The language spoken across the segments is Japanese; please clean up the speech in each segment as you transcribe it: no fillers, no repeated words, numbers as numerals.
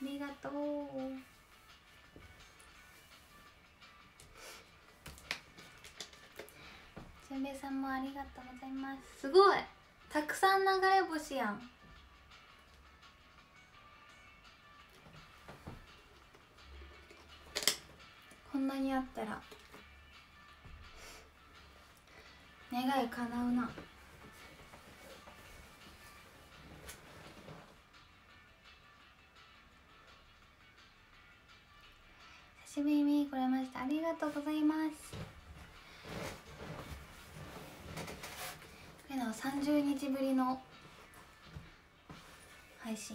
りがとう。じゅんべいさんもありがとうございます。すごいたくさん流れ星やん。こんなにあったら願い叶うな。久しぶりに来れました。ありがとうございます。これの30日ぶりの配信。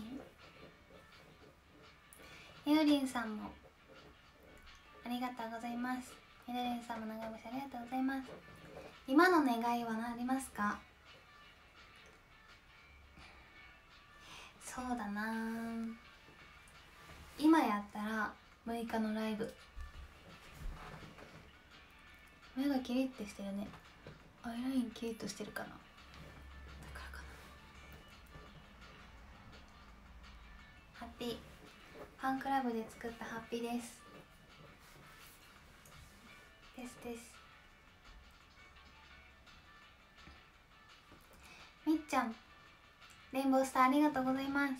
ゆうりんさんもありがとうございます。ゆうりんさんも長星ありがとうございます。今の願いは何ありますか？そうだな、今やったら6日のライブ。目がキリッとしてるね。アイラインキリッとしてるかな、だからかな。ハッピーファンクラブで作ったハッピーですです。みっちゃんレインボースターありがとうございます。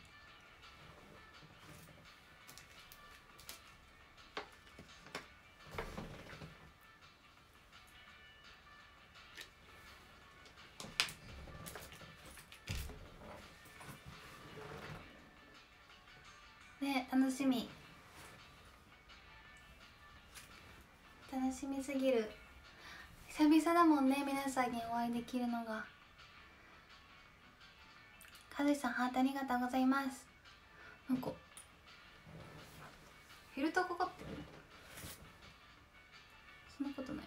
ね、楽しみすぎる。久々だもんね、皆さんにお会いできるのが。かずしさんハートありがとうございます。なんかフィルターかかってる？そんなことない？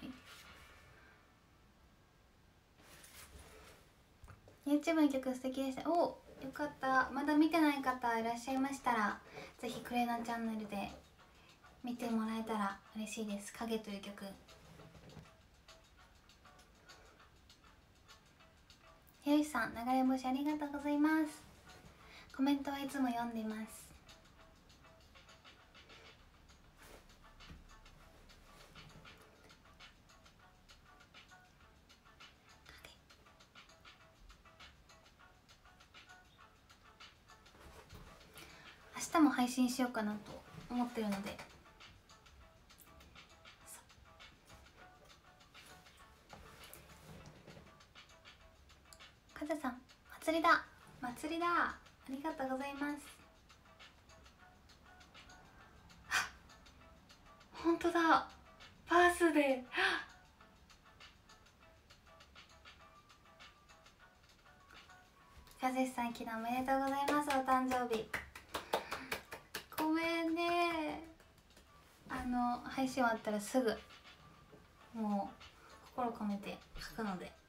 YouTube の曲素敵でした。お、よかった。まだ見てない方いらっしゃいましたらぜひクレナチャンネルで見てもらえたら嬉しいです。影という曲。ひろしさん流れ星ありがとうございます。コメントはいつも読んでます。明日も配信しようかなと思ってるので、かずさん祭りだありがとうございます。本当だ、バースデー。かずしさん昨日おめでとうございます。お誕生日ごめんね。配信終わったらすぐもう心込めて書くので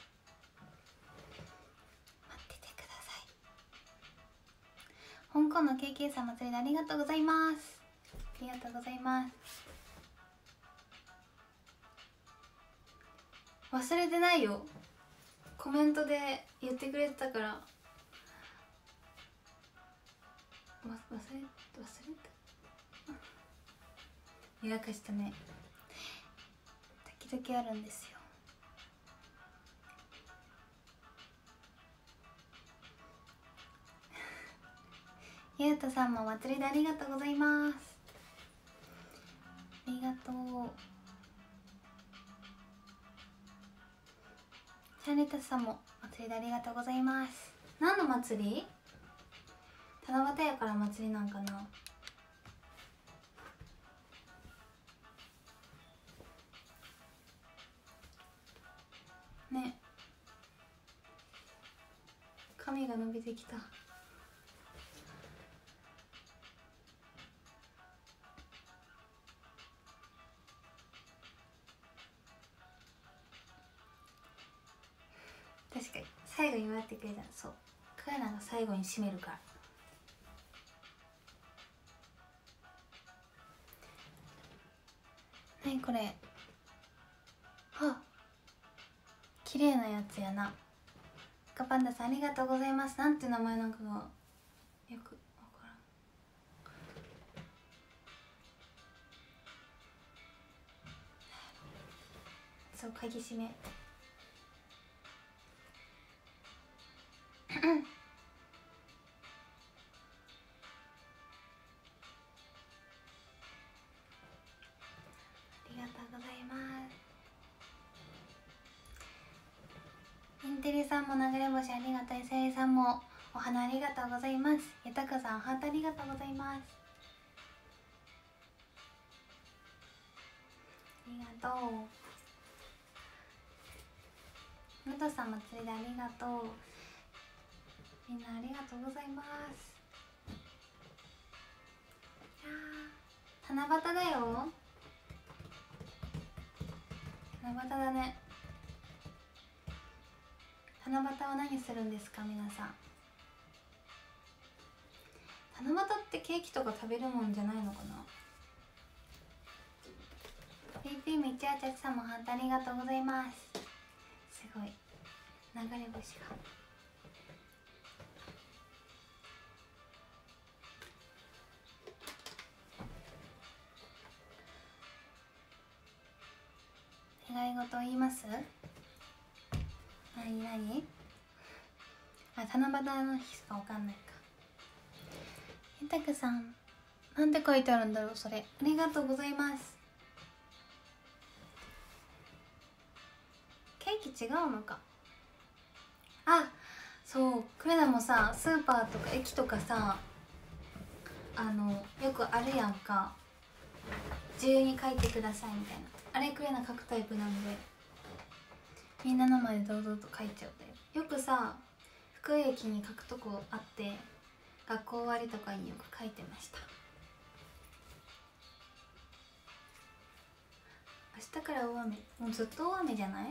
待っててください。香港の KK さん祭りでありがとうございます。ありがとうございます。忘れてないよ、コメントで言ってくれてたから。忘れたリラックスしたね。時々あるんですよ。ゆうとさんもお祭りでありがとうございます。ありがとう。シャネタさんもお祭りでありがとうございます。何の祭り？七夕やから祭りなんかな。ね、髪が伸びてきた。確かに最後に言われてくれた。そう、クラナが最後に締めるから。何これ、あ、綺麗なやつやな。カパンダさんありがとうございます。なんて名前なんかがよくわからん。 そう、鍵閉めありがとうございます。インテリさんも流れ星ありがとう。さゆりさんもお花ありがとうございます。ゆたかさんハートありがとうございます。ありがとう。むとさん祭りでありがとう。みんなありがとうございます。いや七夕だよ。七夕だね。七夕は何するんですか皆さん。七夕ってケーキとか食べるもんじゃないのかな。PP みちあちゃちさんもハートありがとうございます。すごい流れ星が。願い事を言います。何あ、七夕の日しかわかんないか。ひたくさんなんて書いてあるんだろうそれ。ありがとうございます。ケーキ違うのか。あ、そう、クレナもさスーパーとか駅とかさよくあるやんか、自由に書いてくださいみたいな。あれクレナ書くタイプなんでみんなの前で堂々と書いちゃうんだよ。よくさ福井駅に書くとこあって学校終わりとかによく書いてました。明日から大雨、もうずっと大雨じゃない。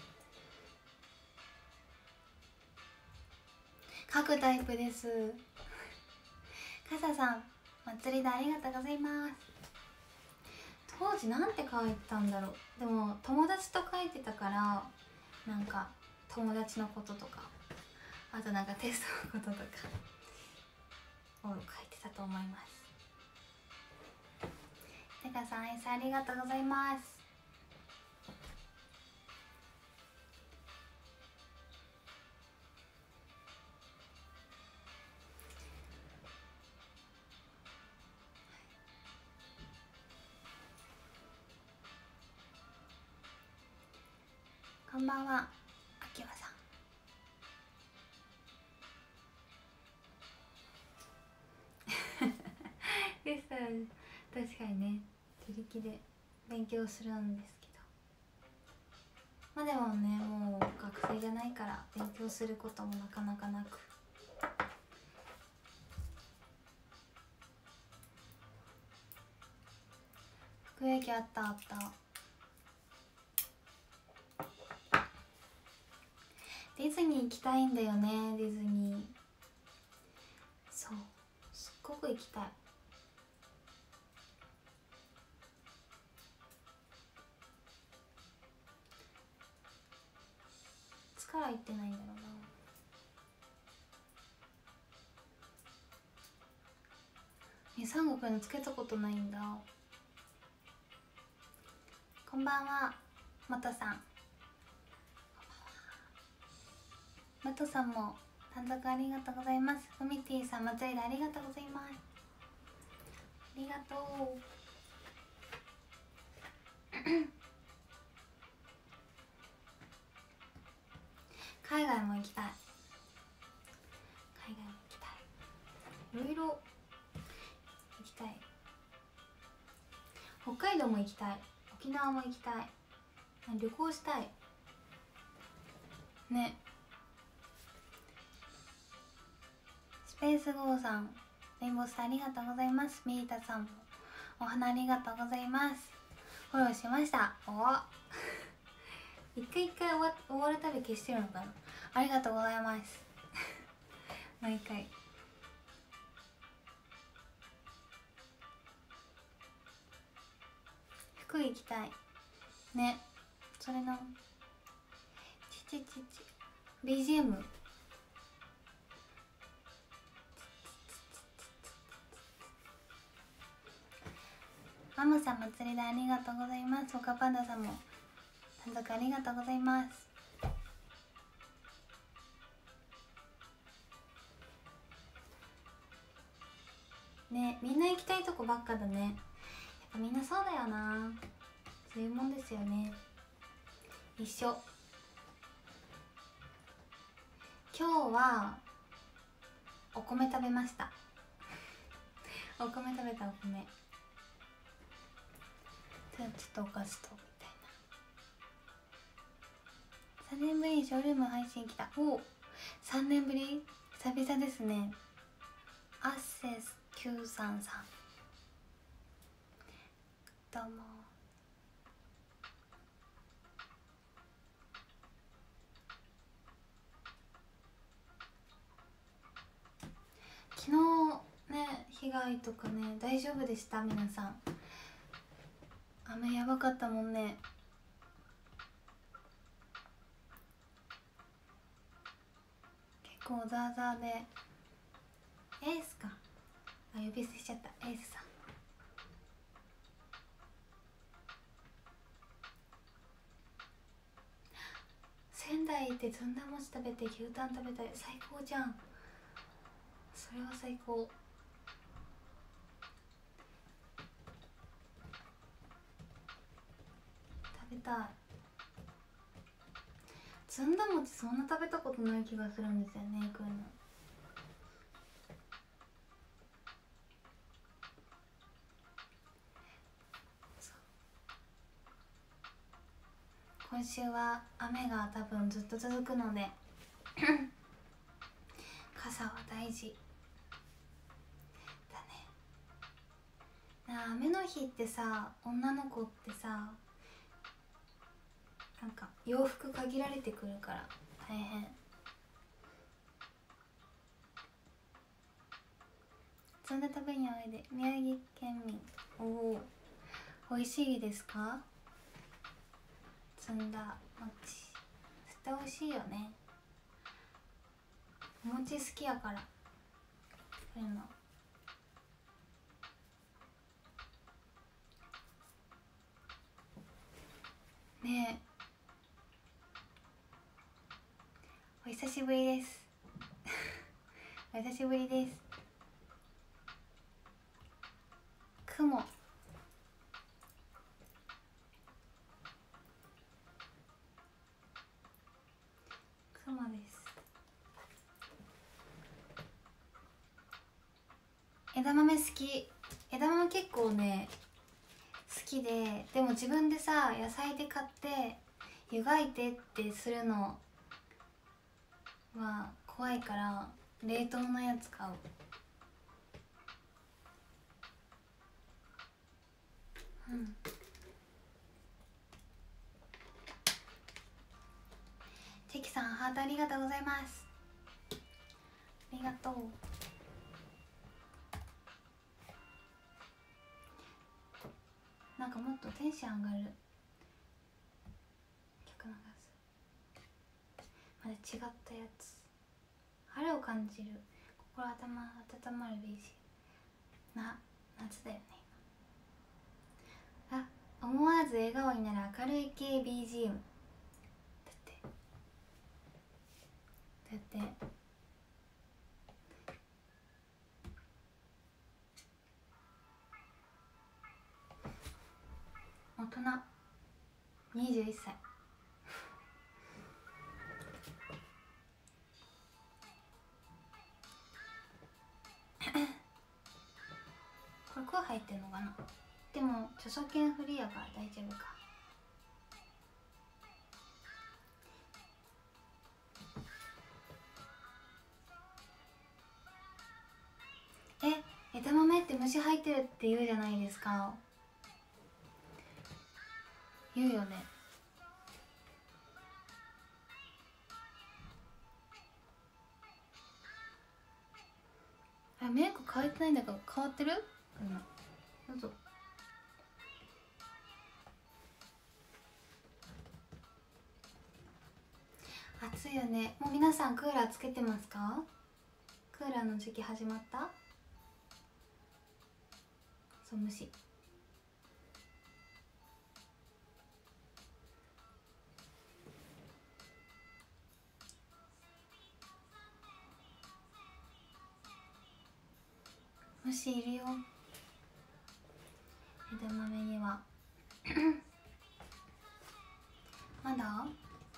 書くタイプです。かささん祭りでありがとうございます。当時なんて書いたんだろう。でも友達と書いてたからなんか友達のこととか、あとなんかテストのこととかを書いてたと思います。てかさんアイスありがとうございます。こんばんは、あきわさん。でしたら確かにね、自力で勉強するんですけど、まあでもね、もう学生じゃないから勉強することもなかなかなく。福駅あったあった。ディズニー行きたいんだよね。ディズニー、そう、すっごく行きたい。いつから行ってないんだろうな。三国のつけたことないんだ。こんばんは、またさん。またさんも短冊ありがとうございます。フミティさん、祭りでありがとうございます。ありがとう。海外も行きたい。海外も行きたい。いろいろ行きたい。北海道も行きたい。沖縄も行きたい。旅行したいね。スペースゴーさん、レインボースターありがとうございます。ミータさんもお花ありがとうございます。フォローしました。お一回終わるたび消してるのかな。ありがとうございます毎回。福井行きたいね。それのBGM、マムさん祭りでありがとうございます。オカパンダさんも満足ありがとうございます。ね、みんな行きたいとこばっかだね。やっぱみんなそうだよな。そういうもんですよね。一緒。今日はお米食べました。お米食べた。お米ちょっとお菓子とみたいな。3年ぶりにショールーム配信来た。お、3年ぶり、久々ですね。アッセス933、どうも。昨日ね、被害とかね、大丈夫でした？皆さん雨やばかったもんね。結構ザーザーで。エースか、あ、呼び捨てしちゃった。エースさん、仙台行ってずんだ餅食べて牛タン食べたい。最高じゃん。それは最高。食べたい。ずんだ餅そんな食べたことない気がするんですよね、こういうの。今週は雨が多分ずっと続くので傘は大事だね。なあ、雨の日ってさ、女の子ってさ、なんか洋服限られてくるから大変。ずんだ食べにおいで、宮城県民。おお、美味しいですか？ずんだ餅絶対美味しいよね。お餅好きやから、こういうの。ねえ、お久しぶりですお久しぶりです。雲、雲です。枝豆好き。枝豆結構ね好きで、でも自分でさ、野菜で買って湯がいてってするのは怖いから冷凍のやつ買う。うん。チェキさん、ハートありがとうございます。ありがとう。なんかもっとテンション上がる曲流す。まだ違ったやつ。春を感じる、心温まる BGM な、夏だよね今。あ、思わず笑顔になる明るい系 BGM だって。大人21歳これ声入ってんのかな。でも著作権フリーやから大丈夫か。枝豆って虫入ってるって言うじゃないですか。言うよね。あ、メイク変えてないんだけど変わってる？どうぞ。暑いよね。もう皆さんクーラーつけてますか？クーラーの時期始まった？そう、虫。 虫いるよ。枝豆にはまだ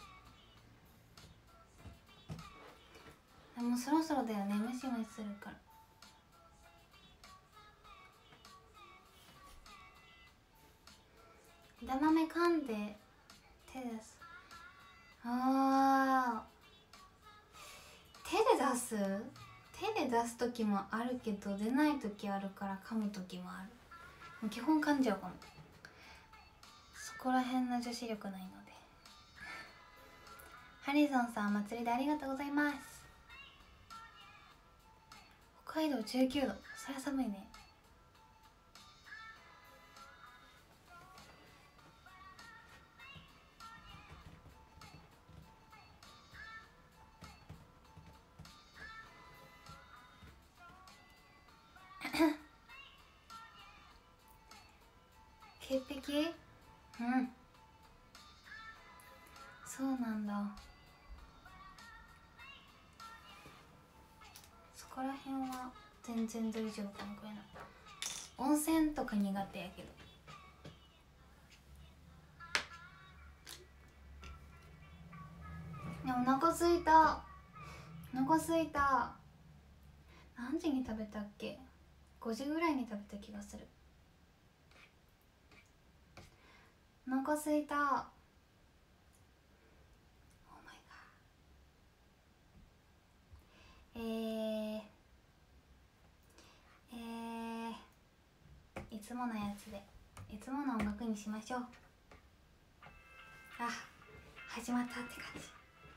もうそろそろだよね、ムシムシするから。枝豆噛んで手です。あー、手で出す？手で出す時もあるけど出ない時あるから噛む時もある。もう基本噛んじゃうかも。そこら辺の女子力ないので。ハリソンさん、祭りでありがとうございます。北海道19度、そりゃ寒いね。潔癖？うん、そうなんだ。そこら辺は全然大丈夫かも。これな温泉とか苦手やけど。いや、お腹すいた。お腹すいた。何時に食べたっけ。5時ぐらいに食べた気がする。お腹すいた。オーマイガー。いつものやつで、いつもの音楽にしましょう。あ、始まったって感じ。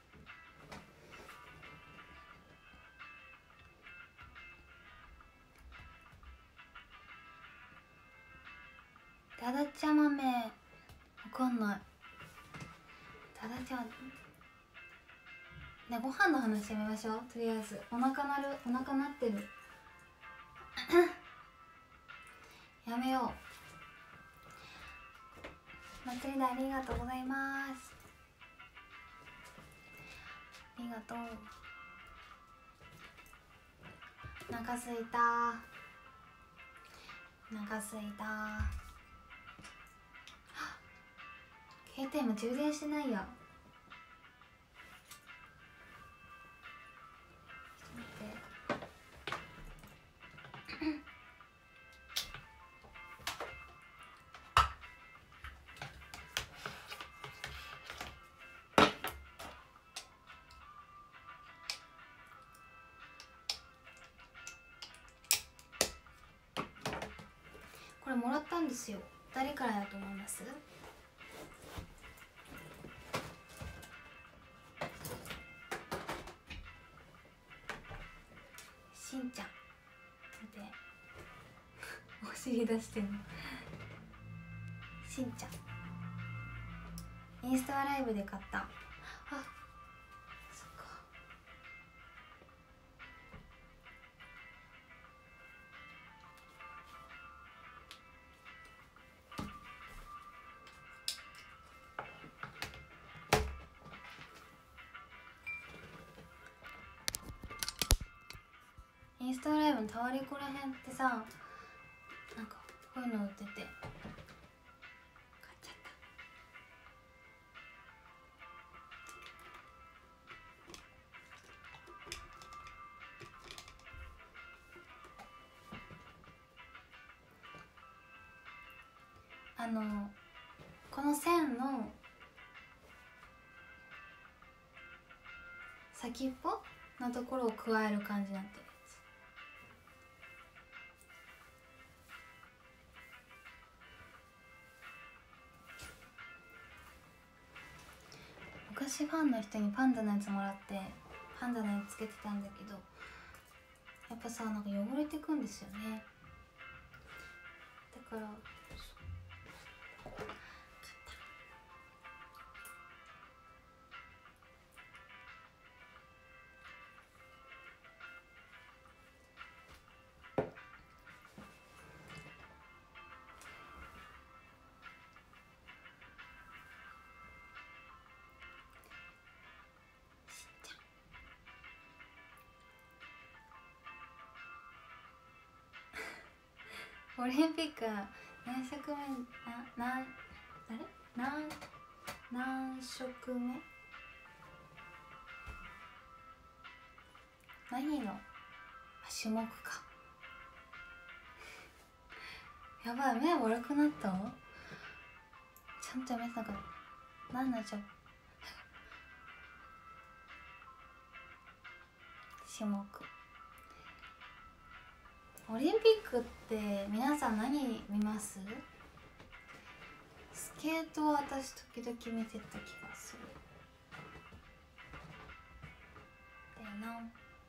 だだちゃ豆わかんない。だだちゃね、ご飯の話やめましょう。とりあえずお腹鳴る、お腹鳴ってるやめよう。祭りでありがとうございます。ありがとう。お腹すいた。お腹すいた。携帯も充電してないや。これもらったんですよ。誰からだと思います？しんちゃん。見てお尻出してんのしんちゃん。インスタライブで買った。あ、そっか。インスタライブのタワレコらへんってさ、なんかこういうの売ってて買っちゃった。この線の先っぽのところを加える感じになってる。昔ファンの人にパンダのやつもらってパンダのやつつけてたんだけど、やっぱさ、なんか汚れてくんですよね。だからオリンピック何食目あれ何食目何の種目か。やばい、目悪くなった。ちゃんと読めてなかった。何の種目。オリンピックって皆さん何見ます？スケートは私時々見てた気がする。だよな。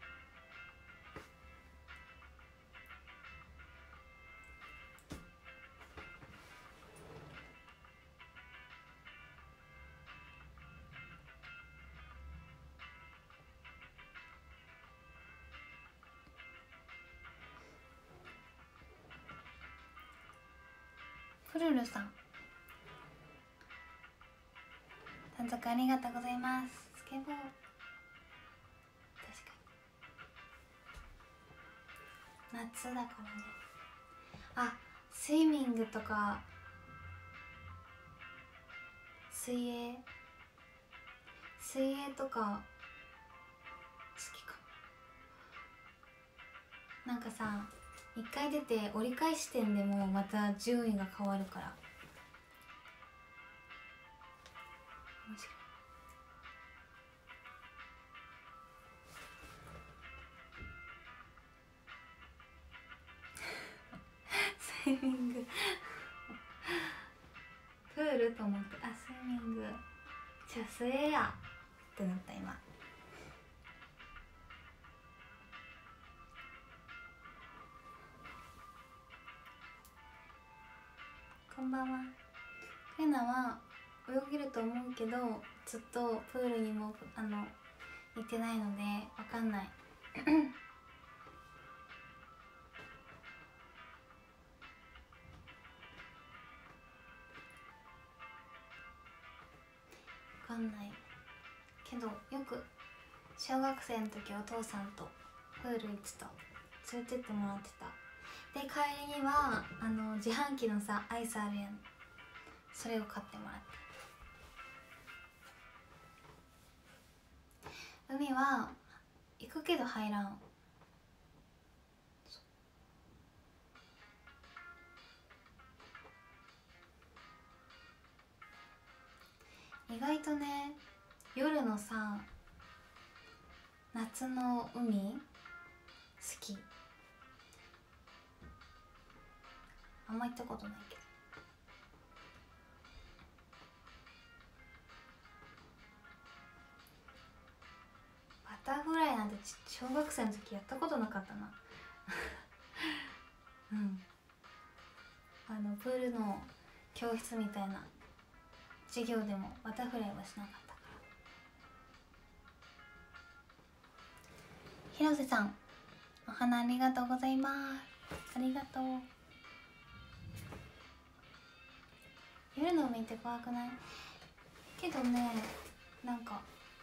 フルルさん、短冊ありがとうございます。スケボー、確かに夏だからね。あ、スイミングとか水泳とか好きかも。なんかさ、一回出て折り返し点でもまた順位が変わるから面白い。スイミングプールと思って、あ、スイミングじゃあ水泳やってなった今。こんばんは。レナは泳げると思うけどずっとプールにも行ってないのでわかんない。わかんないけど、よく小学生の時お父さんとプール行ってた。連れてってもらってた。で帰りには自販機のさアイスあるやん、それを買ってもらって。海は行くけど入らん。意外とね、夜のさ夏の海好き。あんま行ったことないけど。バタフライなんて小学生の時やったことなかったな。うん、プールの教室みたいな授業でもバタフライはしなかったから。広瀬さん、お花ありがとうございます。ありがとう。夜の海って怖くない？けどね、なんか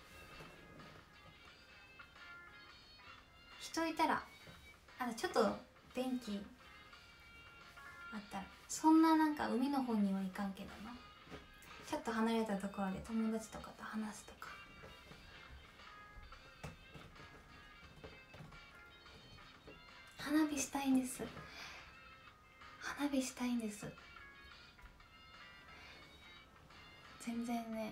人いたら、ちょっと電気あったら、そんななんか海の方には行かんけどな。ちょっと離れたところで友達とかと話すとか。花火したいんです。花火したいんです。全然ね、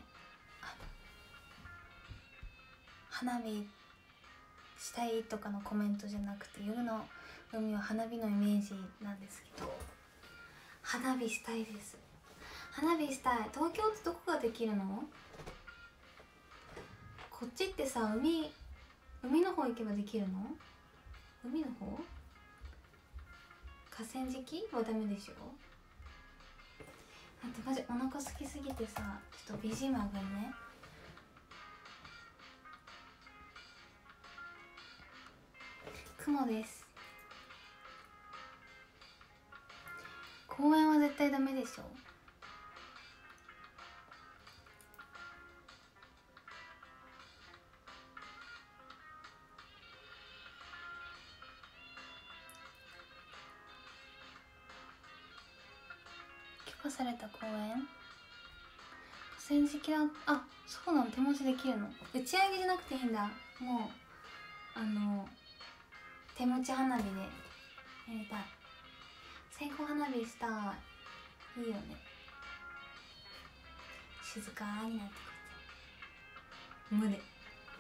花火したいとかのコメントじゃなくて、夜の海は花火のイメージなんですけど、花火したいです。花火したい。東京ってどこができるの？こっちってさ、海の方行けばできるの？海の方？河川敷はダメでしょ。あとマジお腹空きすぎてさ、ちょっと BGM 上がるね。雲です。公園は絶対ダメでしょ。 許された公園、河川敷だ。あ、そうなの、手持ちできるの。打ち上げじゃなくていいんだ。もう手持ち花火でやりたい。線香花火したい。いいよね。静かになってくる。無で。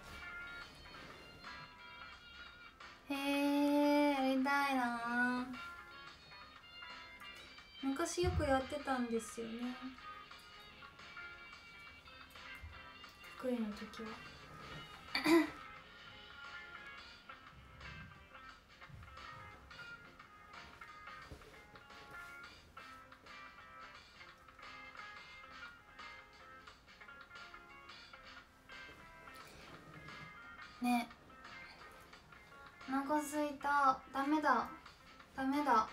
へえ、やりたいな。昔よくやってたんですよね、福井の時は。ね、お腹すいた。ダメだダメだ。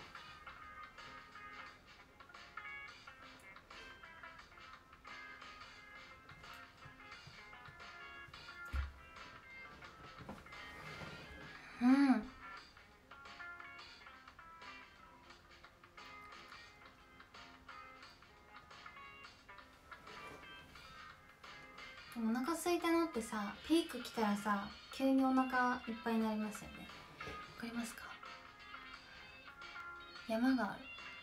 うん、お腹空いたのってさ、ピーク来たらさ、急にお腹いっぱいになりますよね。わかりますか？山がある。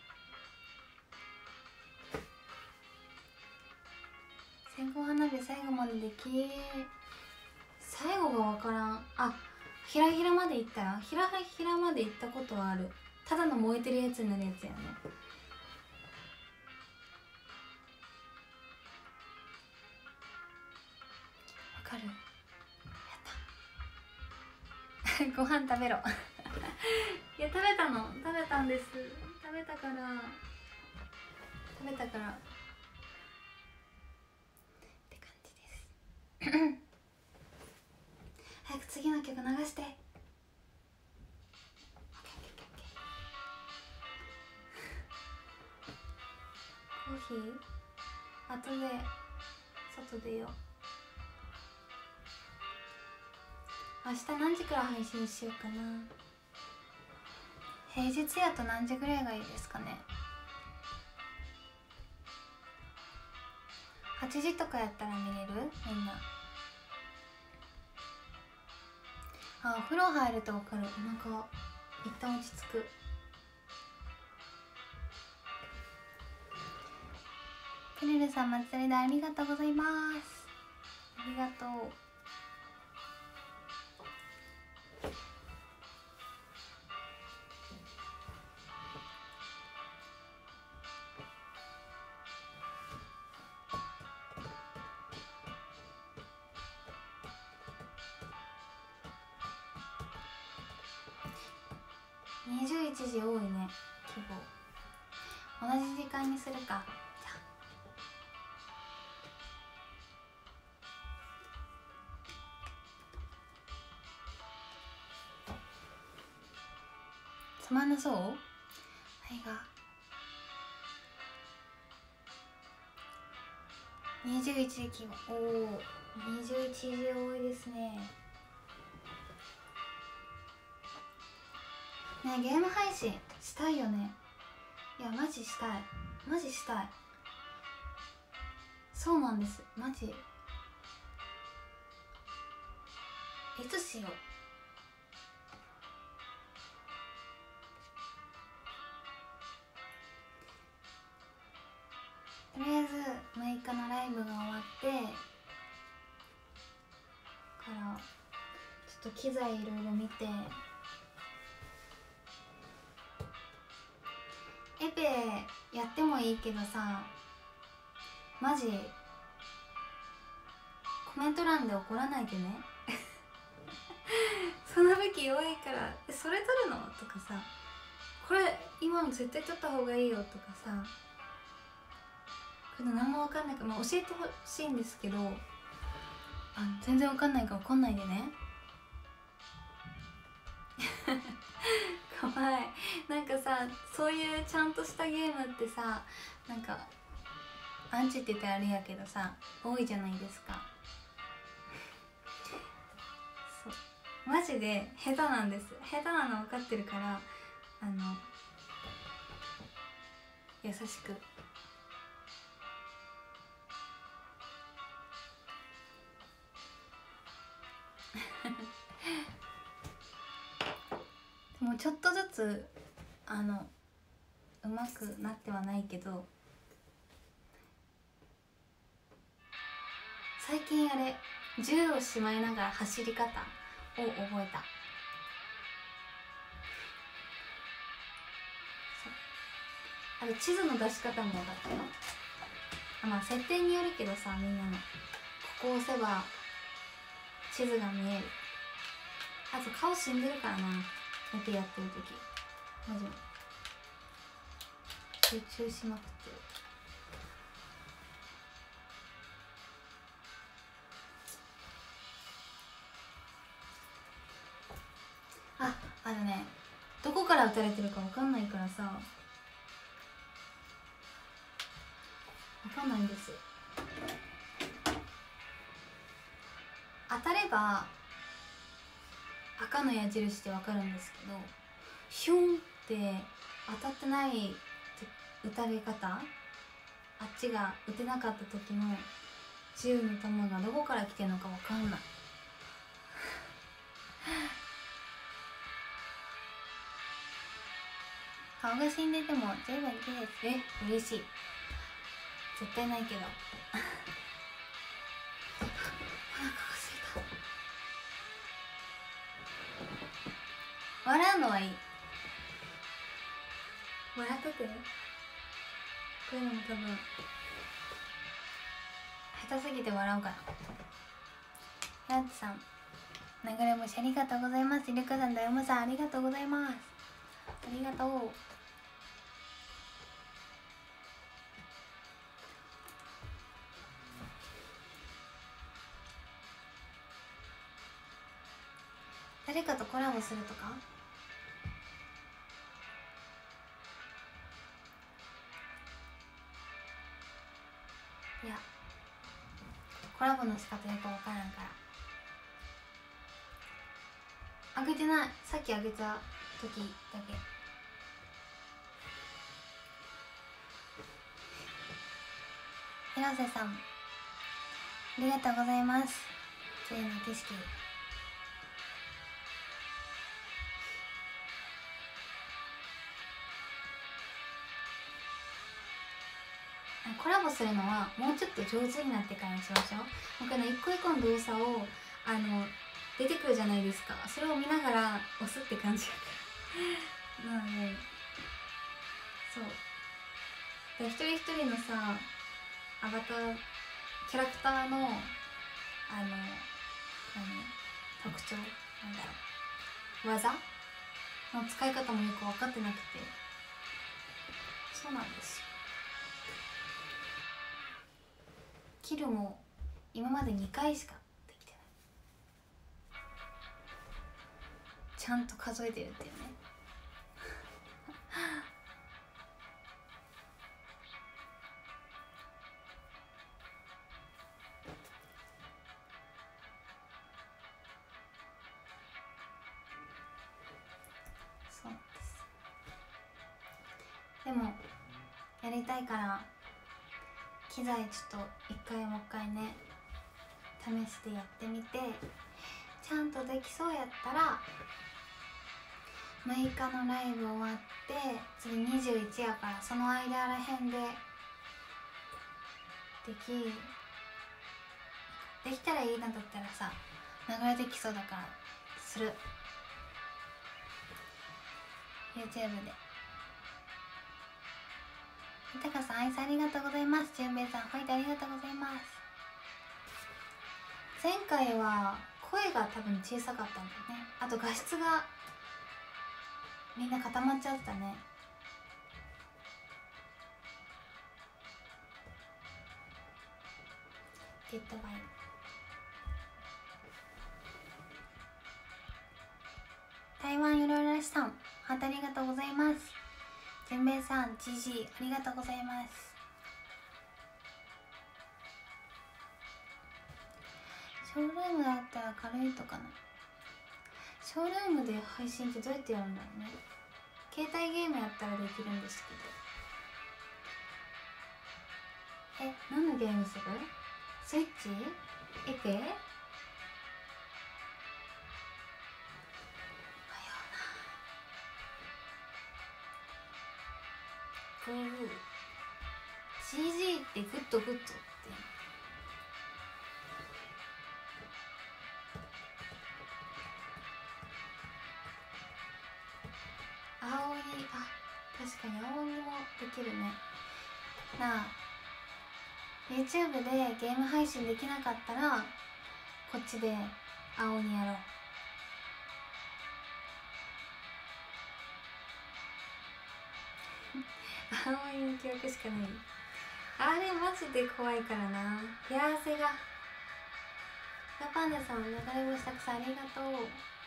線香花火最後まででき、最後がわからん。あ、ひらひらまで行ったら、ひらひらまで行ったことはある。ただの燃えてるやつになるやつやね。わかる？やったご飯食べろいや、食べたの、食べたんです。食べたからって感じです早く次の曲流して。コーヒー後で外出よう。明日何時から配信しようかな。平日やと何時ぐらいがいいですかね。8時とかやったら見れる？みんな。あ、お風呂入ると分かる。お腹一旦落ち着く。ペルルさん、祭りでありがとうございます。ありがとう。21時多いね、希望。同じ時間にするか。じゃあつまんなそう？はいが21時希望。おお、21時多いですね。ね、ゲーム配信したいよね。いや、マジしたい、マジしたい。そうなんです、マジ。いつしよう。とりあえず6日のライブが終わってからちょっと機材いろいろ見て、エペやってもいいけどさ、マジコメント欄で怒らないでねその武器弱いからそれ取るのとかさ、これ今の絶対取った方がいいよとかさ、これ何も分かんないから、まあ、教えてほしいんですけど、全然分かんないから怒んないでねかわいい。なんかさ、そういうちゃんとしたゲームってさ、なんかアンチって言ってあれやけどさ、多いじゃないですか。そうマジで下手なんです。下手なの分かってるから、優しくつうまくなってはないけど、最近あれ銃をしまいながら走り方を覚えた。あれ地図の出し方も分かったよ。まあ設定によるけどさ、みんなのここを押せば地図が見える。あと顔死んでるからな、寝てやってる時マジ集中しまくってる。あのね、どこから撃たれてるか分かんないからさ、分かんないんです。当たれば赤の矢印で分かるんですけど、ヒュンって当たってない撃たれ方、あっちが撃てなかった時の銃の弾がどこから来てるのか分かんない。顔が死んでても全部いいです。嬉しい。絶対ないけどお腹がすいた。笑うのはいい。笑ってて。こういうのも多分下手すぎて笑うから。ヤッツさん、流れ星ありがとうございます。イルカさん、ダヨムさんありがとうございます。ありがとう。誰かとコラボするとか？いや、コラボの仕方よく分からんから。あげてない。さっきあげた時だけ。広瀬さん、ありがとうございます。綺麗な景色。コラボするのはもうちょっと上手になってからにしましょう。僕ね、一個一個の動作を出てくるじゃないですか。それを見ながら押すって感じだからなので、そうで、一人一人のさ、アバターキャラクターの特徴、なんだろう、技の使い方もよく分かってなくて。そうなんですよ。キルも今まで2回しかできてない。ちゃんと数えてるっていうねそうです。でもやりたいから機材ちょっと一回もう一回ね試してやってみて、ちゃんとできそうやったら6日のライブ終わって次21やから、その間らへんでできたらいいな。だったらさ、流れてきそうだからする。 YouTube で。豊さん、アイスありがとうございます。純平さん、ファイトありがとうございます。前回は声が多分小さかったんだよね。あと画質がみんな固まっちゃったね。ゲットバイ。台湾よろよろしさん、ハートありがとうございます。純平さん、GG ありがとうございます。ショールームだったら軽いとかな。ショールームで配信ってどうやってやるんだろうね。携帯ゲームやったらできるんですけど。何のゲームする？スイッチ？エペ？ グー CG ってグッドグッドって青鬼、あ、確かに青鬼もできるね。なあ YouTube でゲーム配信できなかったらこっちで青鬼やろう。青鬼の記憶しかない。あれマジで怖いからな。手汗が。パンダさん、流れ星たくさんありがとう。も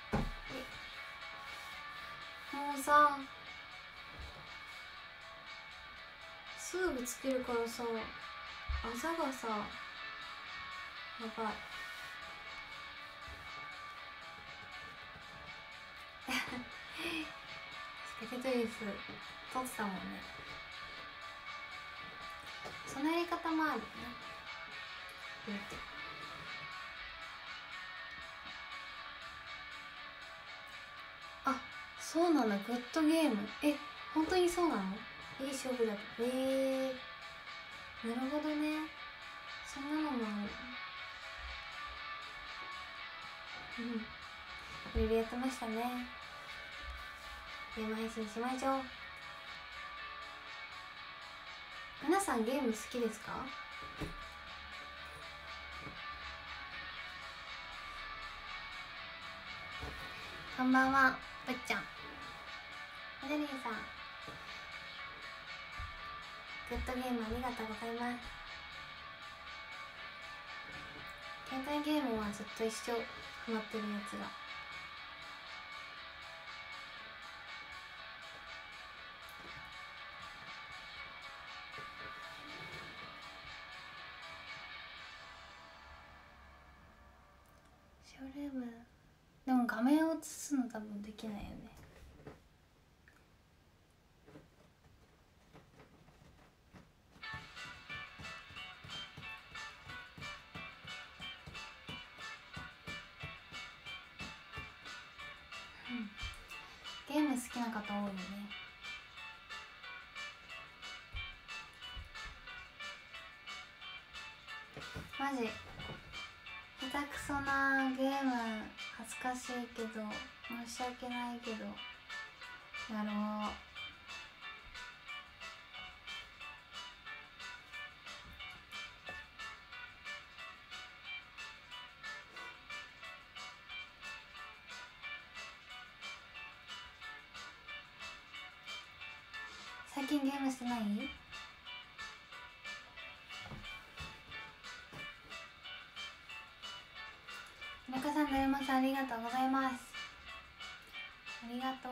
うさ、すぐつけるからさ、あざがさ、やばい。テトリス撮ってたもんね。そのやり方もあるよね。言って。あ、そうなんだ。グッドゲーム。え、本当にそうなの？いい勝負だと。なるほどね。そんなのもある。うん。これでやってましたね。ゲーム配信しましょう。皆さんゲーム好きですか？こんばんは、ぶっちゃん。マデリンさん、グッドゲームありがとうございます。携帯ゲームはずっと一緒、ハマってるやつが。ショールームでも画面を映すの多分できないよね。ゲーム好きな方多いよね。マジ下手くそなゲーム恥ずかしいけど申し訳ないけどやろう。最近ゲームしてない？田中さん、だるまさんありがとうございます。ありがとう。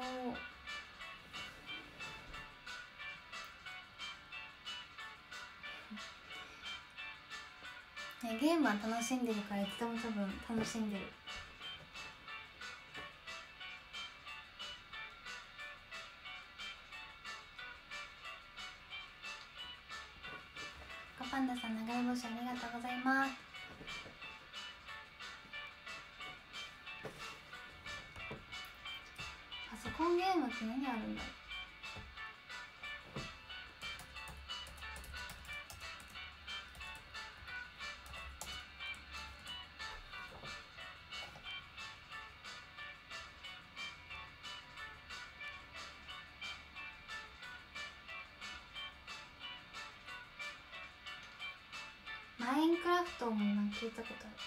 ね、ゲームは楽しんでるからいつでも多分楽しんでる。パンダさん、流れ星ありがとうございます。パソコンゲームって何あるんだろう。マインクラフトもなんか聞いたことある。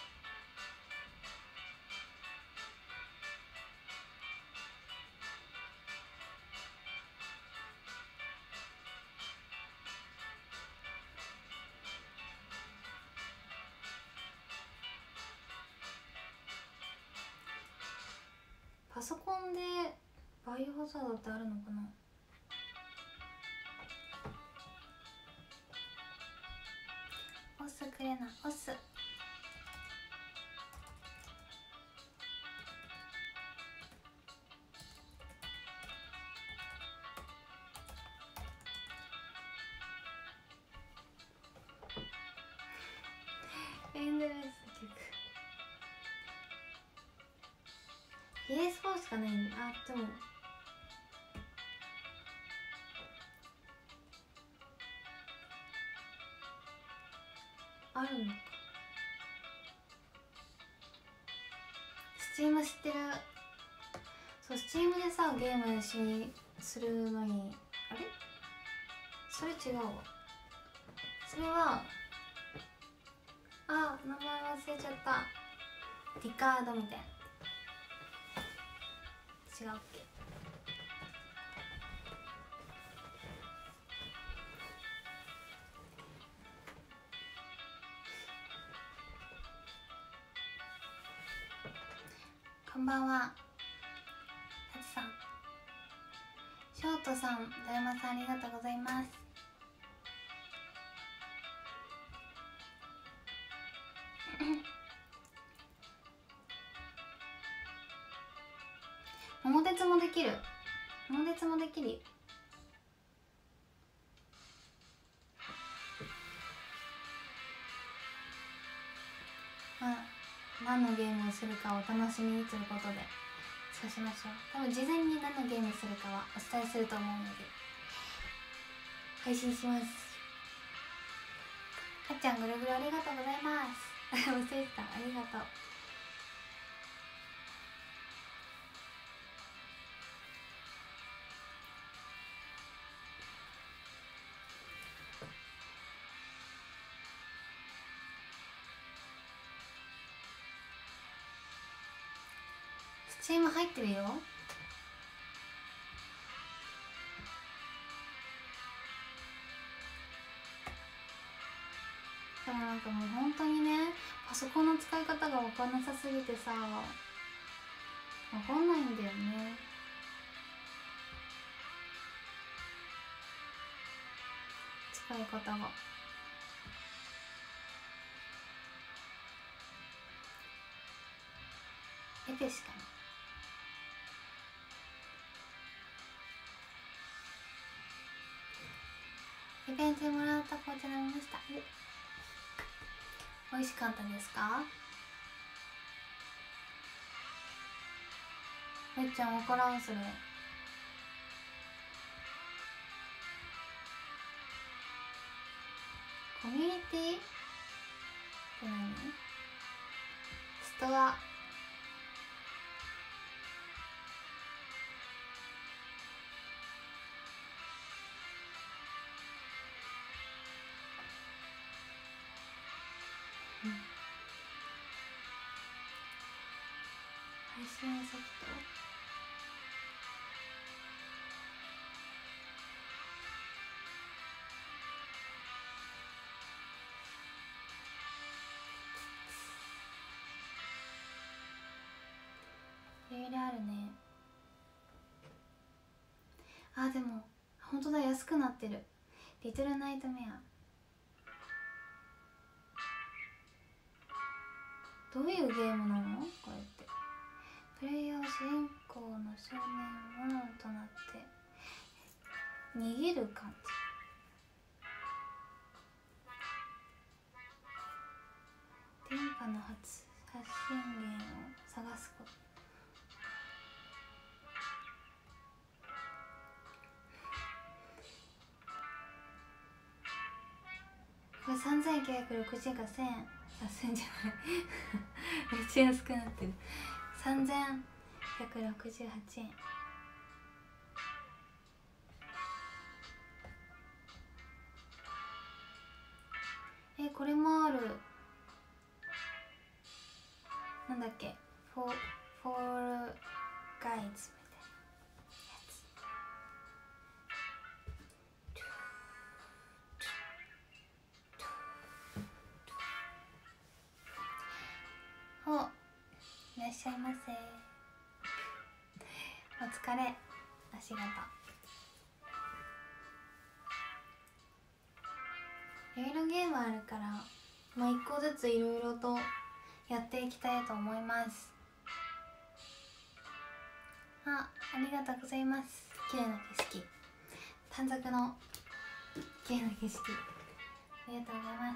パソコンでバイオハザードってあるのかな。押すくれな、押す。エンドレス曲 PS4 しかないんだ。あ、でもあるのか。スチーム知ってる？そう、スチームでさゲームするのに、あれそれ違うわ。それは名前忘れちゃった。ディカードみたいな。違うっけ？こんばんは、はつさん、ショートさん、だるまさん、ありがとうございます。桃鉄もできる。桃鉄もできる。何のゲームをするかを楽しみにということでそうしましょう。多分事前に何のゲームするかはお伝えすると思うので配信します。かっちゃん、ぐるぐるありがとうございますおせいさん、ありがとう。スチーム入ってるよ。でもなんかもう本当にね、パソコンの使い方が分かんなさすぎてさ、分かんないんだよね。使い方が。エペしかない。イベントでもらった紅茶飲みました。美味しかったですか？めっちゃ分からんそれ。コミュニティって何？ストア。配信ソフト。いろいろあるね。でも本当だ、安くなってる。リトルナイトメア。どういうゲームなのこれって。プレイヤーは主人公の少年モノとなって逃げる感じ。電波の発信源を探すこと。これ3960円が1000円。1000円じゃないめっちゃ安くなってる。3168円。これもある。なんだっけ、フォールガイズみたいなやつ。いらっしゃいませ。お疲れ。あしがとう。いろいろゲームあるから、一個ずついろいろとやっていきたいと思います。ありがとうございます。綺麗な景色、短冊の綺麗な景色、ありがとうございます。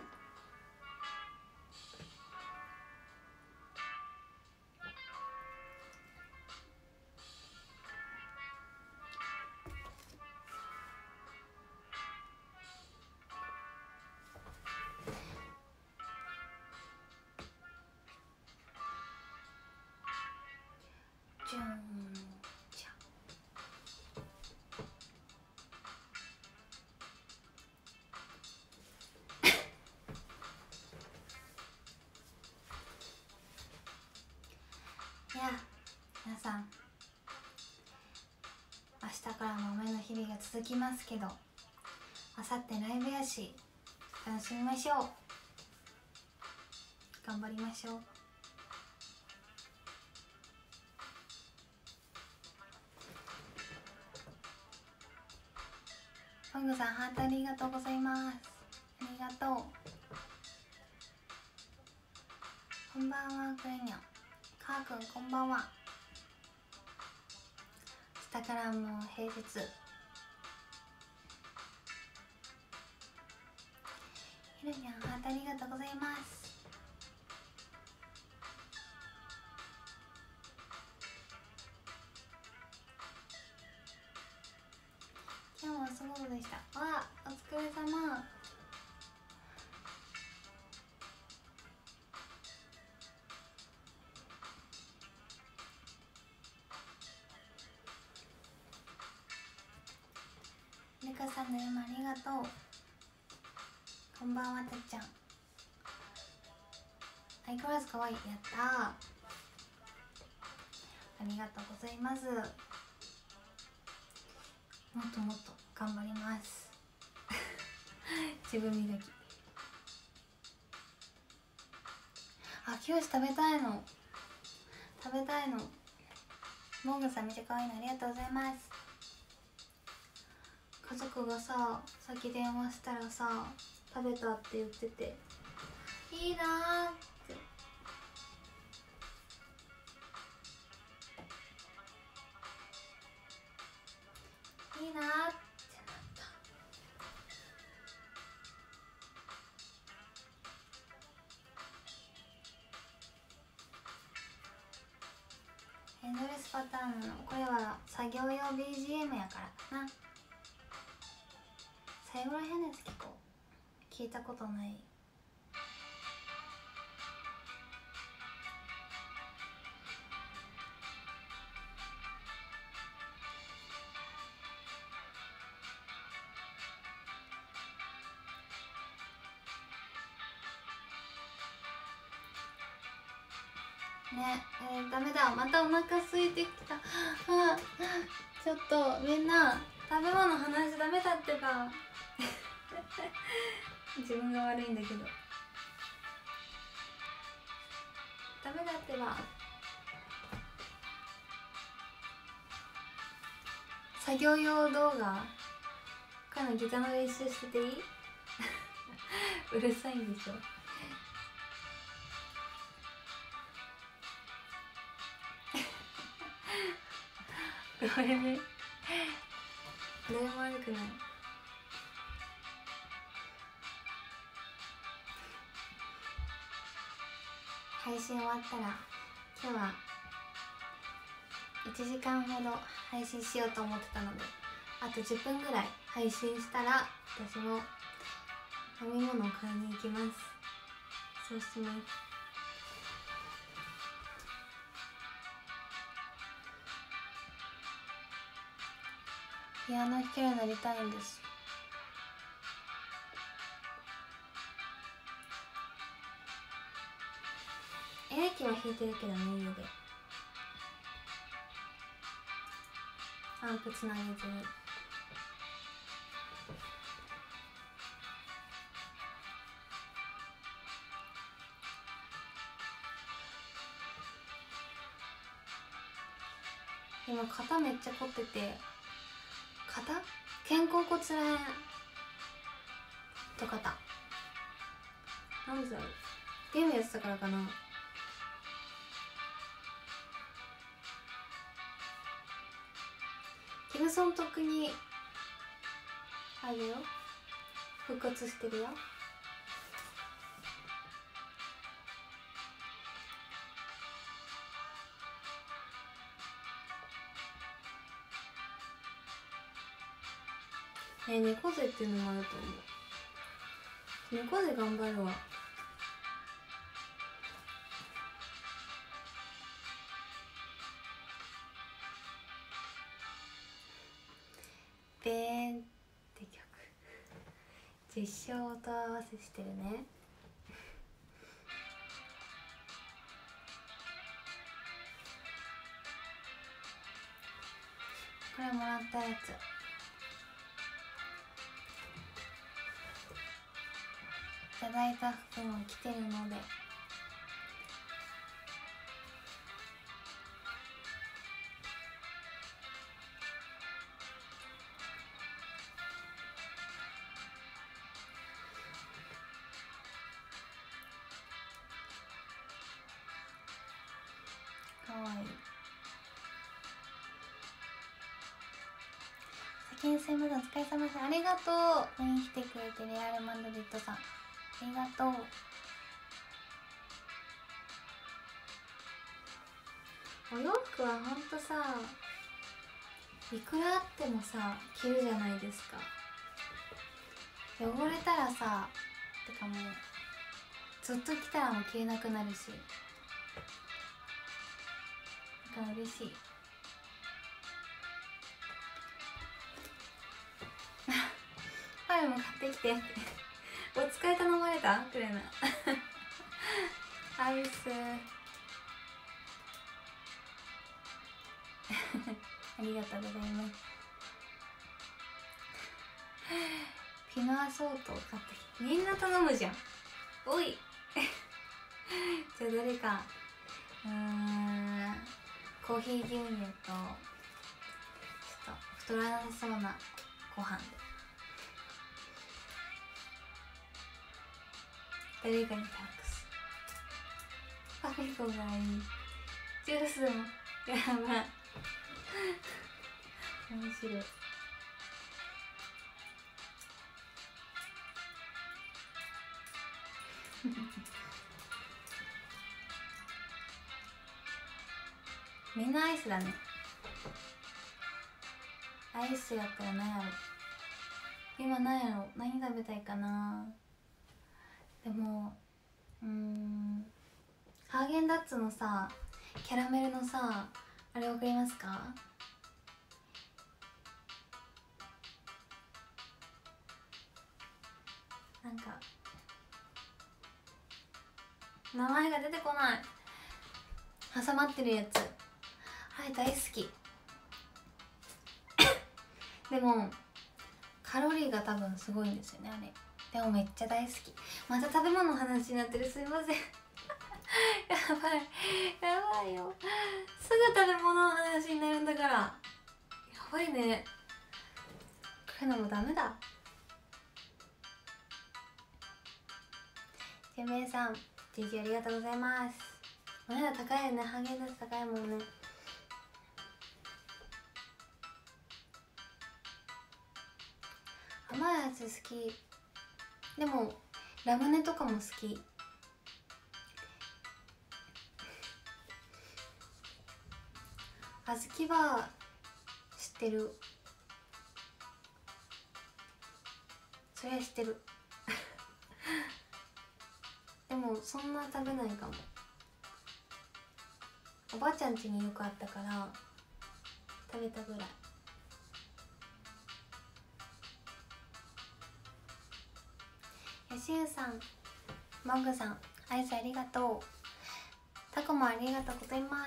さん明日からも雨の日々が続きますけど、あさってライブやし楽しみましょう。頑張りましょう。フォングさんハートありがとうございます。ありがとう。こんばんはクレニョン。かーくんこんばんは。明日からも平日。ひろにゃんハートありがとうございます。今日もすごいでした。わあ、お疲れ様。ルカさんの山ありがとう。こんばんはたっちゃん。相変わらず可愛い。やったー、ありがとうございます。もっともっと頑張ります自分磨き。あ、きよし食べたいの。食べたいの。モングさんめっちゃ可愛いのありがとうございます。家族がさ、さっき電話したらさ、食べたって言ってていいなーって。いいなーってなった。エンドレスパターンのこれは作業用 BGM やからな。最後らへんのやつ聞こう。聞いたことない。ね、ダメだ、またお腹空いてきた。あ、ちょっとみんな食べ物話しダメだってば自分が悪いんだけどダメだってば。作業用動画かのギターの練習してていいうるさいんでしょこれね、誰も悪くない。配信終わったら今日は1時間ほど配信しようと思ってたので、あと10分ぐらい配信したら私も飲み物を買いに行きます。そうします。ピアノ弾けるようになりたいんです。エレキは弾いてるけどね、家でアンプつなげずに。今肩めっちゃ凝ってて、肩肩甲骨らへんと肩、なんでだろう、ゲームやってたからかな。ギブソンとっくにあれよ、復活してるよ。猫背っていうのもあると思う。猫背頑張るわ。べーんって曲、実証音合わせしてるね。 ったやつ。いただいた服も着てるので、かわいい。先にセムラお疲れ様です。ありがとう。見に来てくれてレアルマドリッドさん、ありがとう。お洋服はほんとさ、いくらあってもさ着るじゃないですか。汚れたらさ、てかもうずっと着たらもう着れなくなるし、だから嬉しい。パイも買ってきてってお疲れ頼まれたくれなアイスありがとうございます。ピノアソートを買ってきて、みんな頼むじゃん。おいじゃあどれか、コーヒー牛乳とちょっと太らなさそうなご飯で、誰かに託す。パピコがいい。ジュースもやばい面白いみんなアイスだね。アイスやったら何やろ今、何やろ、何食べたいかな。でもハーゲンダッツのさ、キャラメルのさ、あれわかりますか？なんか名前が出てこない。挟まってるやつ、あれ大好きでもカロリーが多分すごいんですよね、あれ。でもめっちゃ大好き。また食べ物の話になってる、すいませんやばいやばいよ、すぐ食べ物の話になるんだから。やばいね、これのもダメだ。てめえさん GG ありがとうございます。お値段高いよね、ハーゲンダッツ高いもんね。甘いやつ好き。でもラムネとかも好き。あずきバー知ってる？そりゃ知ってるでもそんな食べないかも。おばあちゃん家によくあったから食べたぐらい。やしゅうさん、マグさん、アイスありがとう。タコもありがとうございます。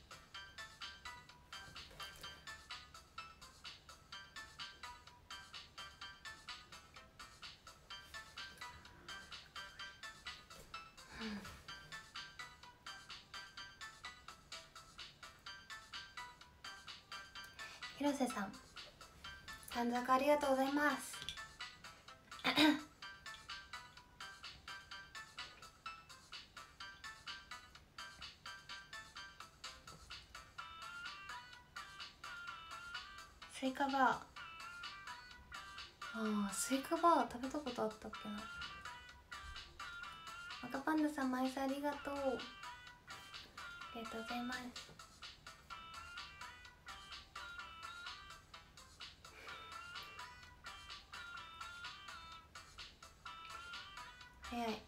広瀬さん、短冊ありがとうございますスイカバー、スイカバー食べたことあったっけな。赤パンダさん、マイスありがとう。ありがとうございます。早い。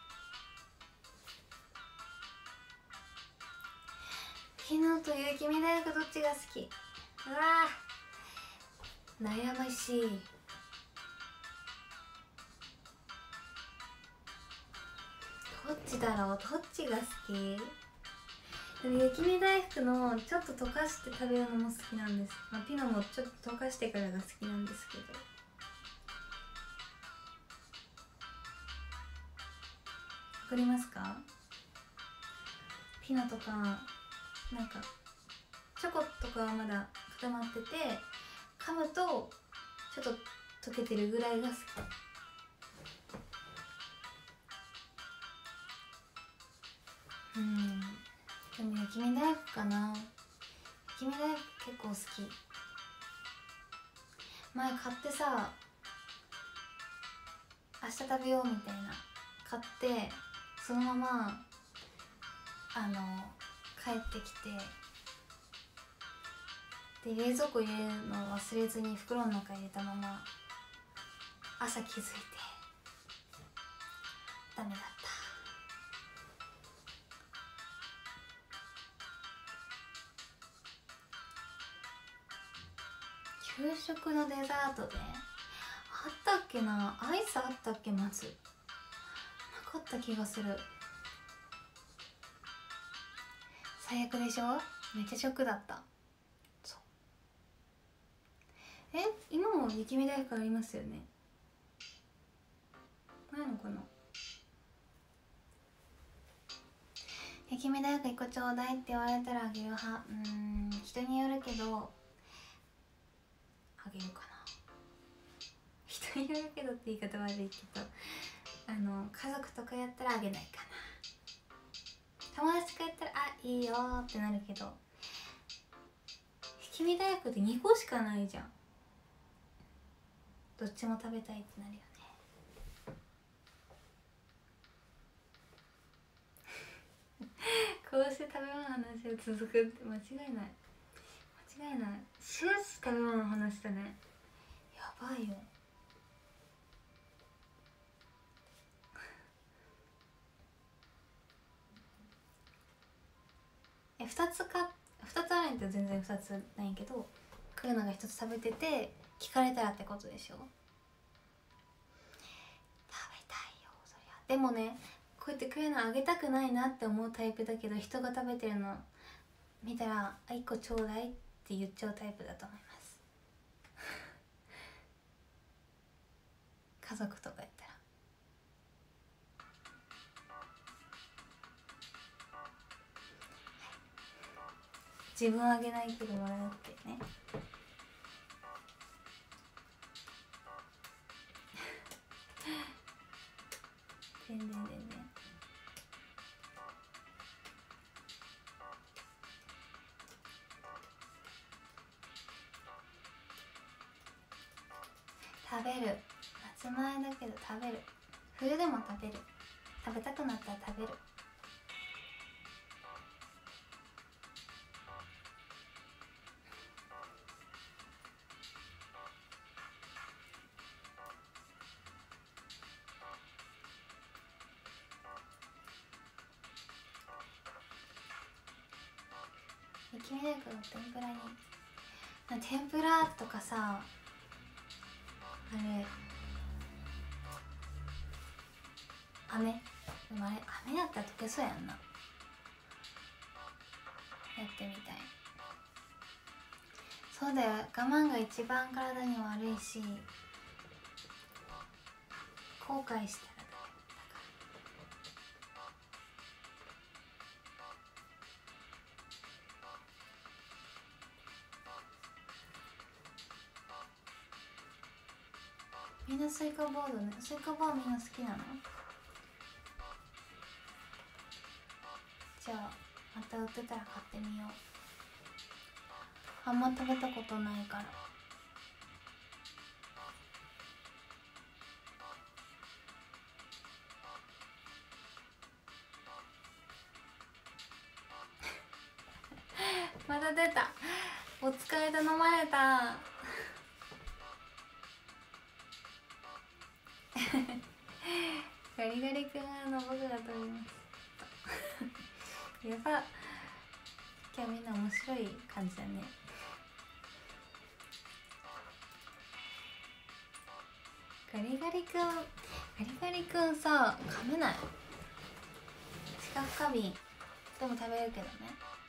昨日と雪見大福どっちが好き？うわー悩ましい。どっちだろう、どっちが好き？ でも雪見大福のちょっと溶かして食べるのも好きなんです。まあ、ピノもちょっと溶かしてからが好きなんですけど、わかりますか？ピノとかなんかチョコとかはまだ固まってて、噛むとちょっと溶けてるぐらいが好き。でも雪見大福かな。雪見大福結構好き。前買ってさ、明日食べようみたいな買ってそのまま帰ってきて、で冷蔵庫入れるの忘れずに袋の中入れたまま朝気づいてダメだった。給食のデザートであったっけな。アイスあったっけ。まずなかった気がする。最悪でしょ。めっちゃショックだった。そう、今も雪見大福ありますよね。ないのかな。雪見大福1個ちょうだいって言われたらあげる派。人によるけどあげるかな。人によるけどって言い方悪いけど、家族とかやったらあげないかな。友達とかやったらあいいよってなるけど、雪見大福って2個しかないじゃん。どっちも食べたいってなるよね。こうして食べ物の話が続くって間違いない。間違いない。終始食べ物の話だね。やばいよ。2つあるんって全然2つないんけど、食うのが1つ食べてて聞かれたらってことでしょ。食べたいよそりゃ。でもね、こうやって食うのあげたくないなって思うタイプだけど、人が食べてるの見たら「あ、1個ちょうだい」って言っちゃうタイプだと思います。家族とかやったら。自分あげないけどもらうってね。全然。食べる。夏前だけど食べる。冬でも食べる。食べたくなったら食べる。雪見大福の天ぷらに、天ぷらとかさ、あれ飴、でもあれ飴だったら溶けそうやんな。やってみたい。そうだよ、我慢が一番体に悪いし、後悔したらダメだから。みんなスイカボードね。スイカボードみんな好きなの？じゃあまた売ってたら買ってみよう。あんま食べたことないから。また出た。お疲れで飲まれた。ガリガリ君の僕が取ります。やば。今日みんな面白い感じだね。ガリガリ君さ、噛めない。四角花瓶でも食べるけどね。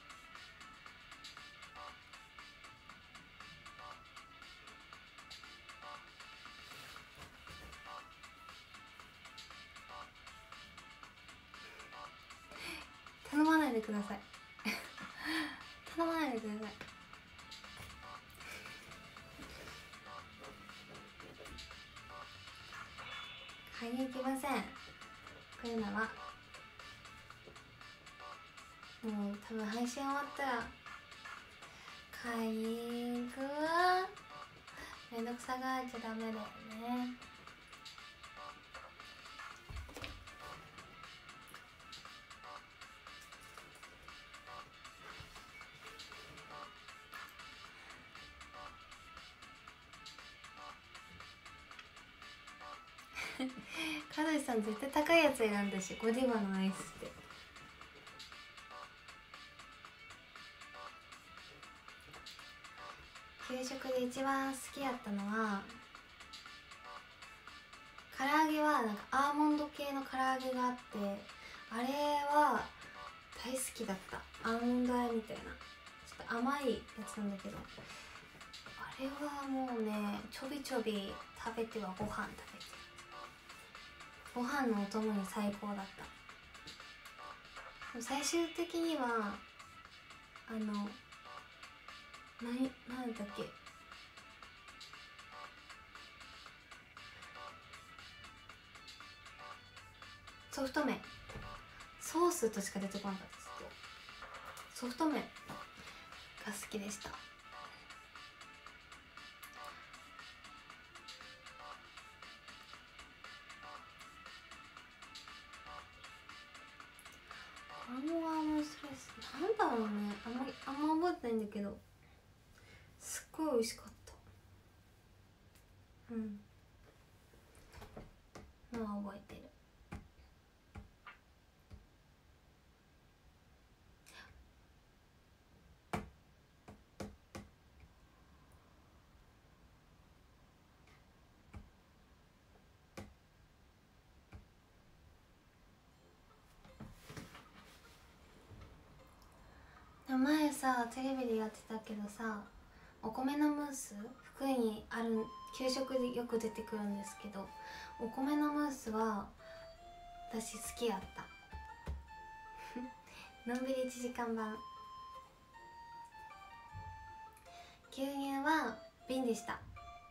ください頼まないでください。買いに行きません。こういうのはもう多分配信終わったら買いに行くわ。めんどくさがっちゃダメだよね。かずしさん絶対高いやつ選んだし、ゴディバのアイスって。給食で一番好きやったのは、唐揚げはなんかアーモンド系の唐揚げがあって、あれは大好きだった。アーモンドあれみたいなちょっと甘いやつなんだけど、あれはもうね、ちょびちょび食べてはご飯食べて、ご飯のお供に最高だった。最終的にはなんだっけ、ソフト麺、ソースとしか出てこなかったですけど、ソフト麺が好きでした。衣が面白いです。なんだろうね、あんま覚えてないんだけど、すっごい美味しかった。のは覚えてる。前さテレビでやってたけどさ、お米のムース、福井にある給食でよく出てくるんですけど、お米のムースは私好きやったのんびり1時間版。牛乳は瓶でした。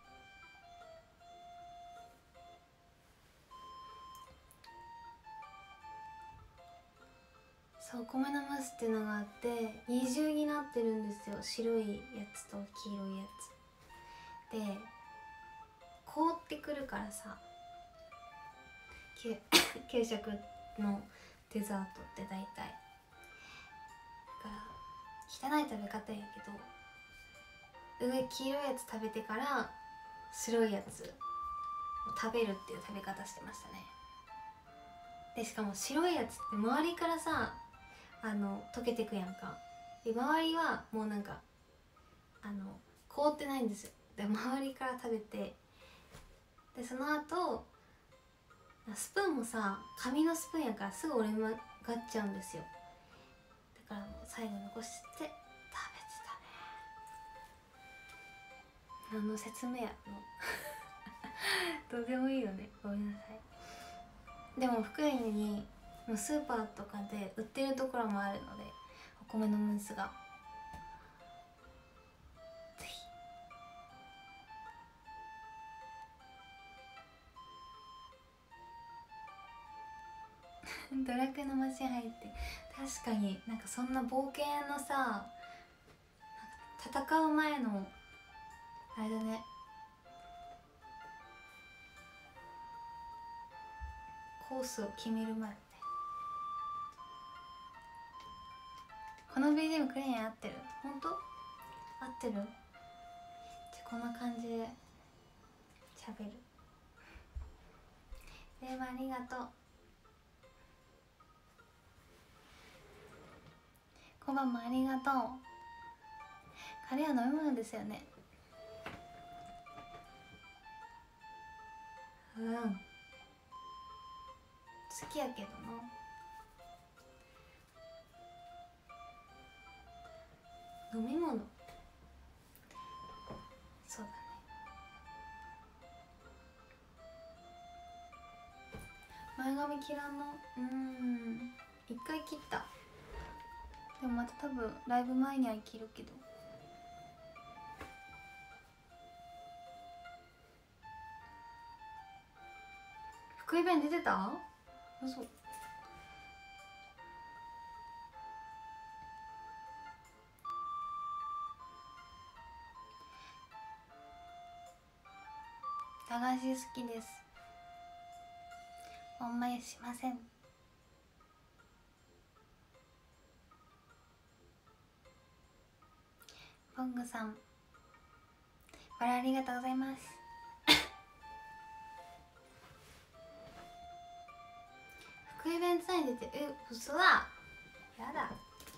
そう、お米のムースっていうのがあって、二重になってるんですよ。白いやつと黄色いやつで、凍ってくるからさ、給食のデザートって大体だから汚い食べ方やけど、上黄色いやつ食べてから白いやつを食べるっていう食べ方してましたね。でしかも白いやつって周りからさ、溶けてくやんか。で周りはもうなんか凍ってないんですよ。で周りから食べて、でその後スプーンもさ、紙のスプーンやからすぐ折れ曲がっちゃうんですよ。だからもう最後残して食べてたね。何の説明やのどうでもいいよね、ごめんなさい。でも福井にもうスーパーとかで売ってるところもあるので、お米のムースがぜひドラクエの街入って、確かになんかそんな冒険のさ、戦う前のあれだね、コースを決める前みたいな。この BGM クレーン合ってる？本当？合ってる？じゃあこんな感じで喋る。でもありがとう。こんばんもありがとう。カレーは飲み物ですよね。好きやけどな。飲み物、そうだね。前髪切らんの？一回切った。 でもまた多分ライブ前には着るけど。福井弁出てた？嘘。駄菓子好きです。おんまいしません。ボングさんバラありがとうございます。福井弁つないでて、嘘だ。やだ。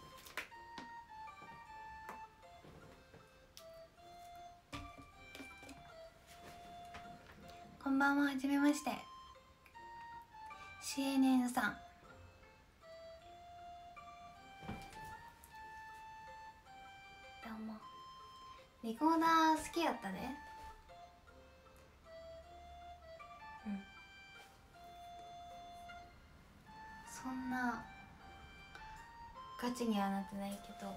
こんばんは、はじめまして。 CNN さん、どうも。リコーダー好きやったで。うん、そんなガチにはなってないけど、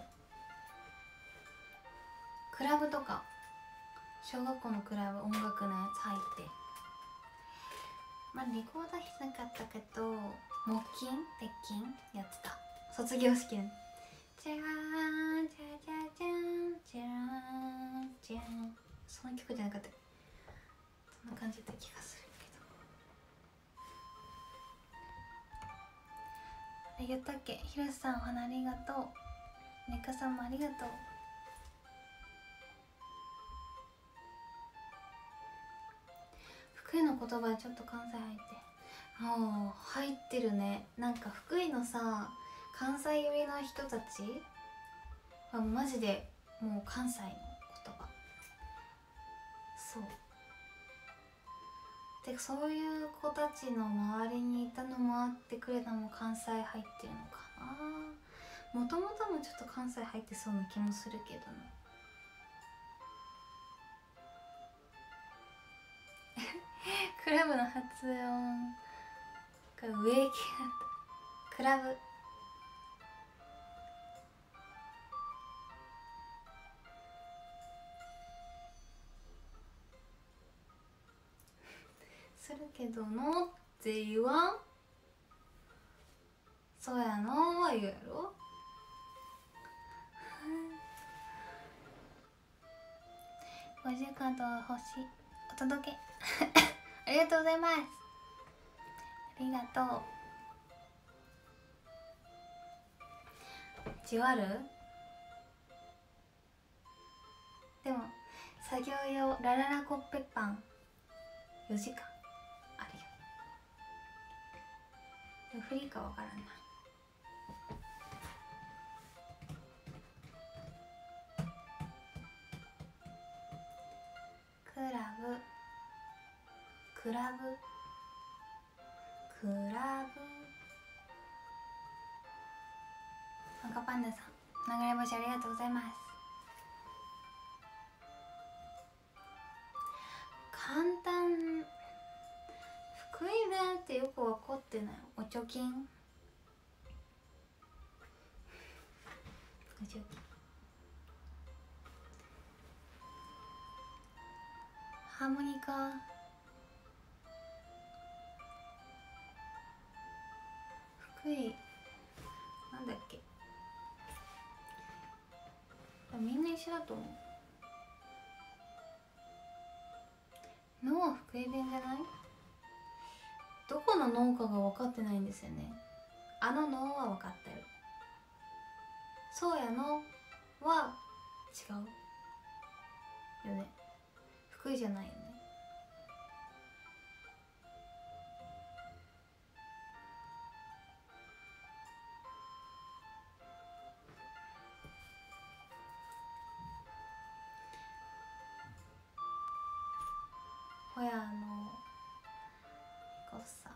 クラブとか小学校のクラブ音楽のやつ入って、まあリコーダーしなかったけど木琴鉄琴やってた。卒業式にチャーンチャチャチャンチャーンチャン、その曲じゃなかった。そんな感じだった気がするけど。あれ言ったっけ？ひろしさんお花ありがとう。ねかさんもありがとう。福井の言葉でちょっと関西入って、ああ入ってるね。なんか福井のさ、関西寄りの人たちはマジでもう関西の言葉。そうで、そういう子たちの周りにいたのもあってくれたのも関西入ってるのかな。もともともちょっと関西入ってそうな気もするけどな。クラブの発音が上行きだった。クラブするけどのって言わん。そうやのは言うやろ。お時間と星お届けありがとうございます。ありがとう。じわる？でも作業用ラララコッペパン4時間あるよ。でもフリーかわからんな。クラブクラブクラブ。赤パンダさん、流れ星ありがとうございます。簡単。福井弁ってよく分かってない。お貯金お貯金ハーモニカ福井なんだっけ。みんな一緒だと思う。脳は福井弁じゃない？どこの脳かが分かってないんですよね。あの脳は分かったよ。そうやのは違うよね。福井じゃないよね。ほやイコッサ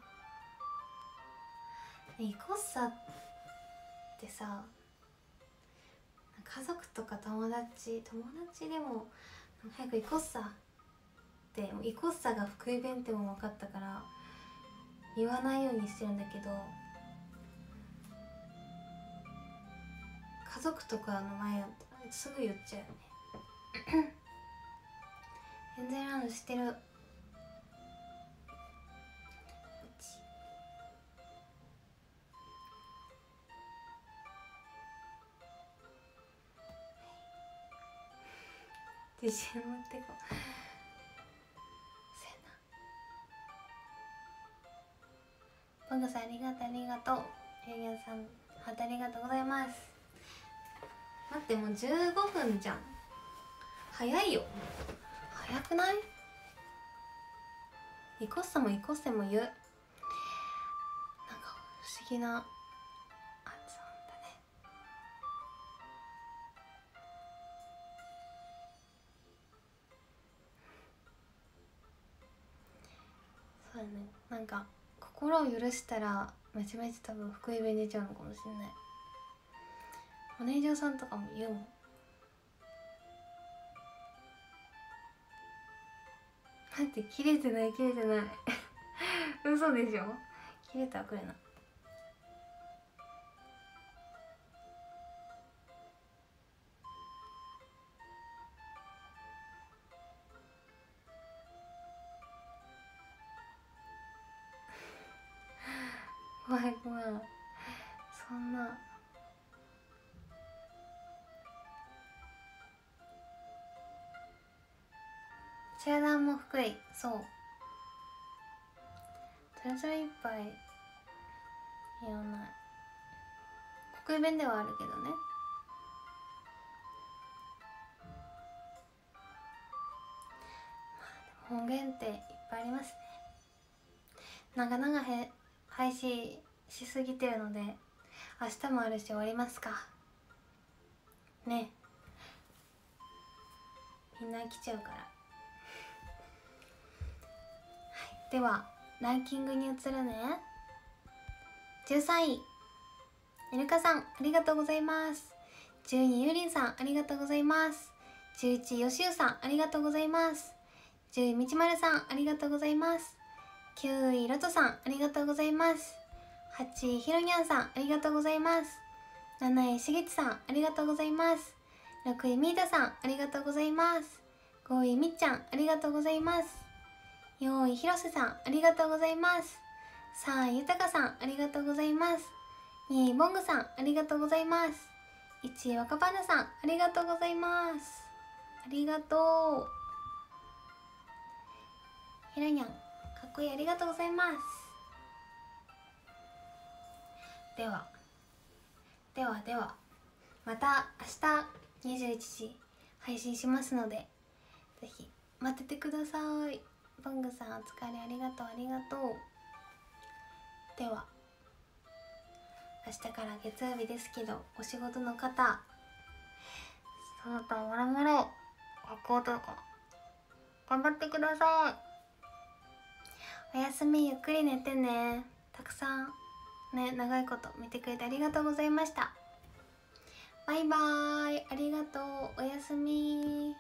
イコッサってさ、家族とか友達でも早くイコッサってイコッサが福井弁っても分かったから言わないようにしてるんだけど、 家族とかの前やったらすぐ言っちゃうよねエンゼルランド知ってる。自信持ってこう。ボンゴさんありがとうありがとう。ゆうやさんハートありがとうございます。待ってもう15分じゃん。早いよ。早くない？イコッサもイコッセも言う。なんか不思議な。そうだね、なんか心を許したらめちゃめちゃ多分福井弁出ちゃうのかもしれない。マネージャーさんとかも言うもん。待って、切れてない切れてない嘘でしょ。切れたらくれな。ごめんごめん、そんな。集団も福井、そうそれぞれいっぱい言わない。福井弁ではあるけどね。方言っていっぱいありますね。長々配信しすぎてるので明日もあるし終わりますかね。みんな来ちゃうから。はい、ではランキングに移るね。13位イルカさんありがとうございます。12位ゆりんさんありがとうございます。11位よしゆさんありがとうございます。10位みちまるさんありがとうございます。9位ロトさんありがとうございます。8位ひろにゃんさんありがとうございます。7位しげちさんありがとうございます。6位みーたさんありがとうございます。5位みっちゃんありがとうございます。4位ひろせさんありがとうございます。3位ゆたかさんありがとうございます。2位ボングさんありがとうございます。1位若パンダさんありがとうございます。ありがとう。ひろにゃんかっこいい、ありがとうございます。ではまた明日21時配信しますのでぜひ待っててください。ボングさんお疲れありがとうありがとう。では明日から月曜日ですけどお仕事の方その他もろもろ学校とか頑張ってください。おやすみ、ゆっくり寝てね。たくさんね、長いこと見てくれてありがとうございました。バイバーイ、ありがとう、おやすみ。